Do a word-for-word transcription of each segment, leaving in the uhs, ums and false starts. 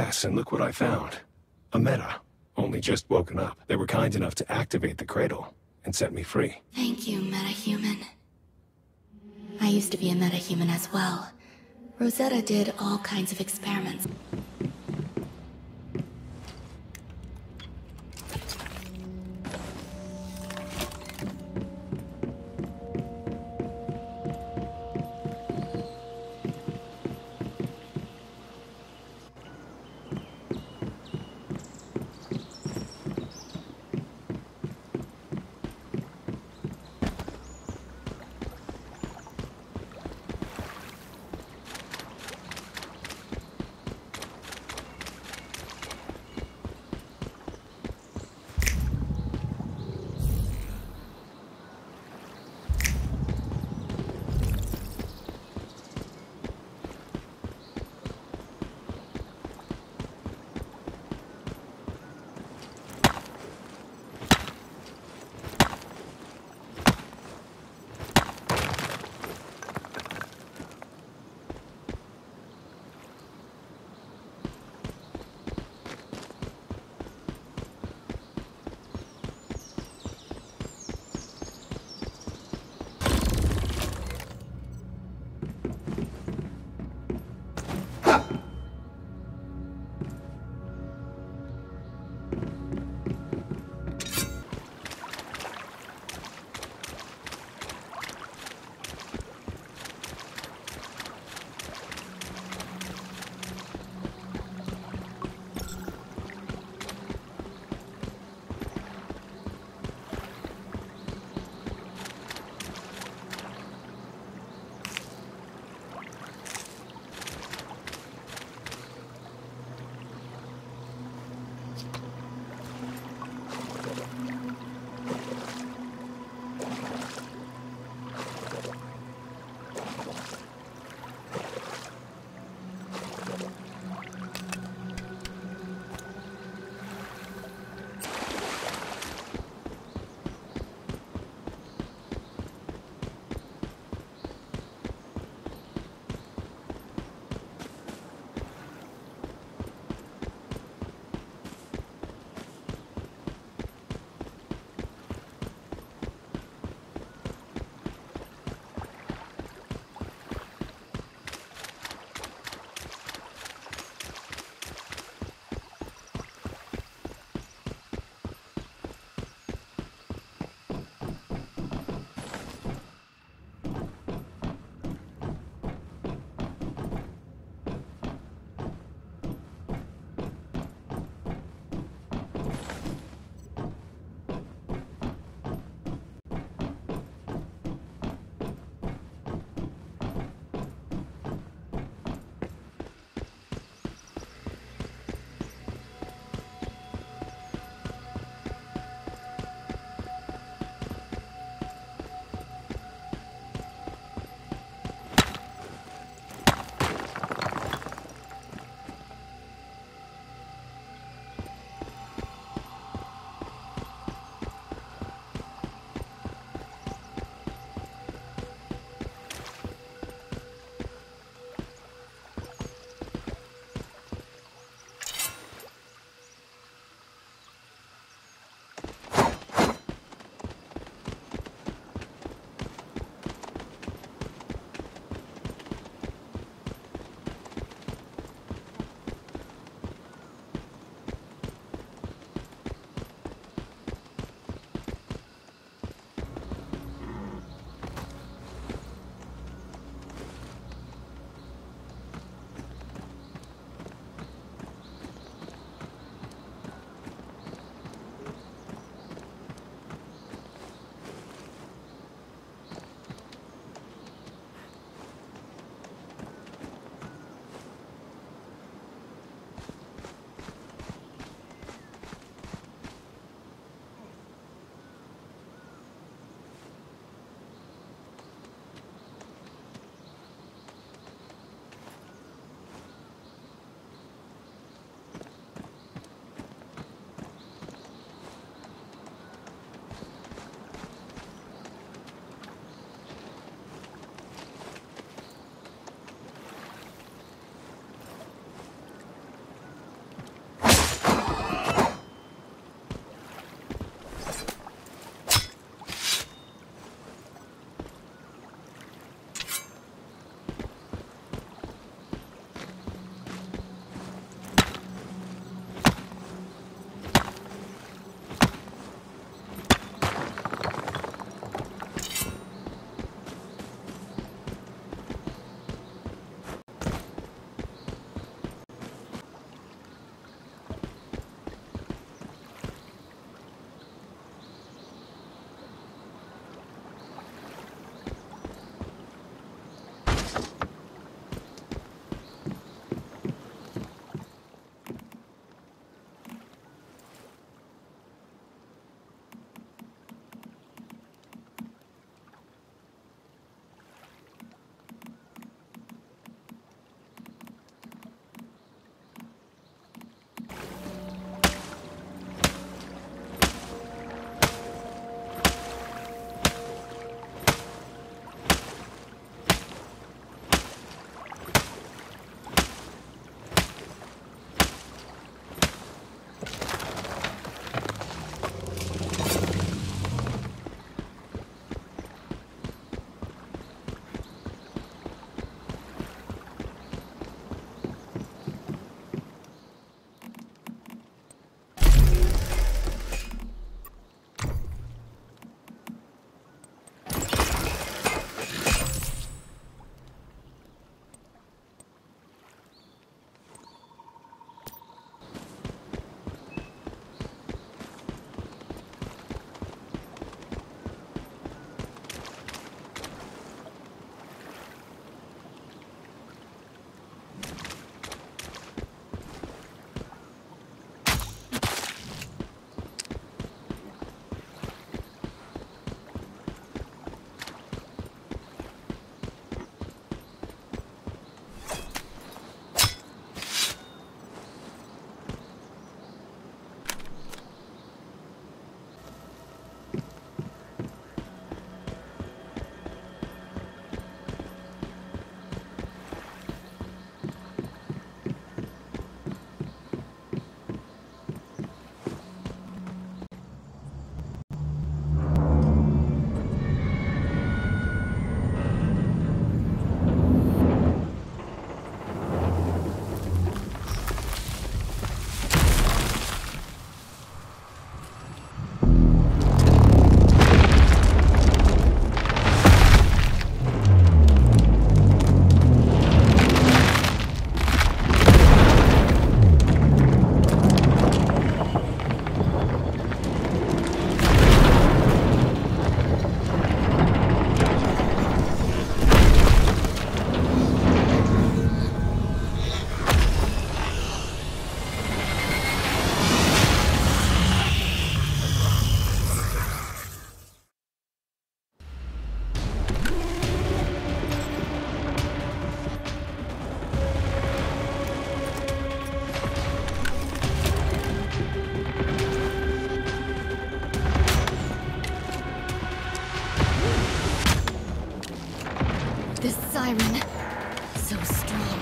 gas, and look what I found. A meta. Only just woken up. They were kind enough to activate the cradle and set me free. Thank you, metahuman. I used to be a metahuman as well. Rosetta did all kinds of experiments. This siren, so strong.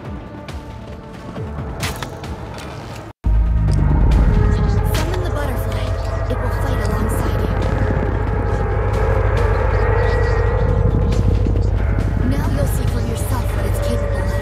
Summon the butterfly. It will fight alongside you. Now you'll see for yourself what it's capable of.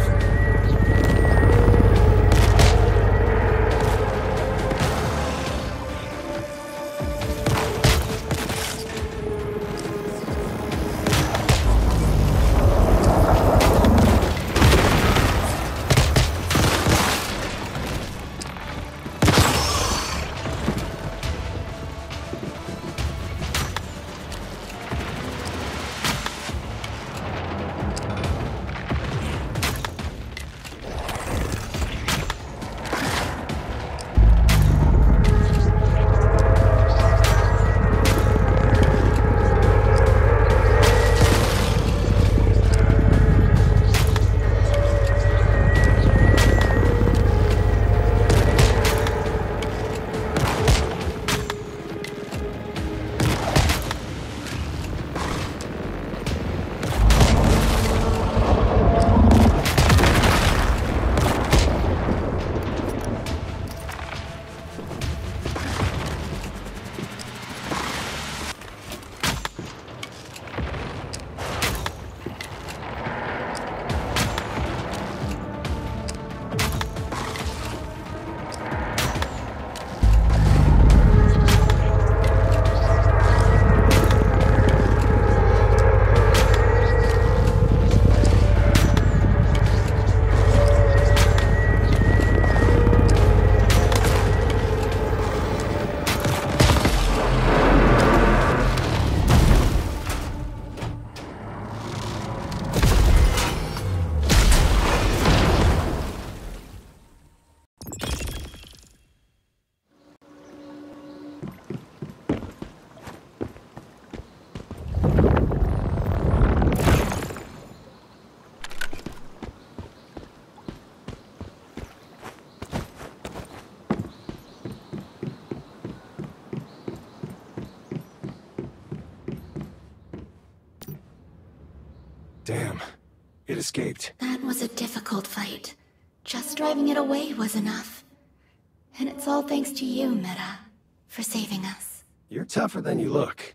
Damn. It escaped. That was a difficult fight. Just driving it away was enough. And it's all thanks to you, Meta, for saving us. You're tougher than you look.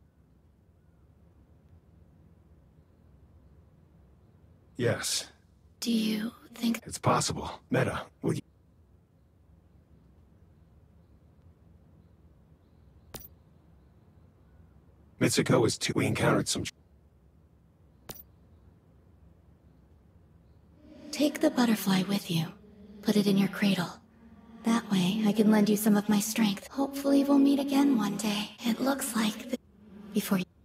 Yes. Do you think... It's possible. Meta, will you... Mitsuko is too... We encountered some... Take the butterfly with you. Put it in your cradle. That way, I can lend you some of my strength. Hopefully we'll meet again one day. It looks like the... Before you...